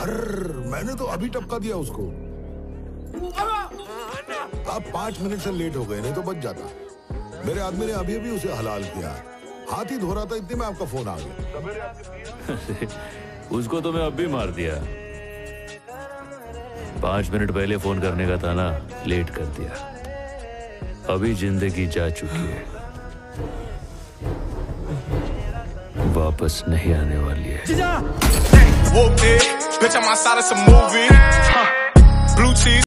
मैंने तो अभी टपका दिया उसको। आप 5 मिनट से लेट हो गए, नहीं तो बच जाता। मेरे आदमी ने अभी अभी उसे हलाल किया, हाथ ही धो रहा था, इतने में आपका फोन आ गया। उसको तो मैं अब भी मार दिया। 5 मिनट पहले फोन करने का था ना, लेट कर दिया। अभी जिंदगी जा चुकी है, वापस नहीं आने वाली है।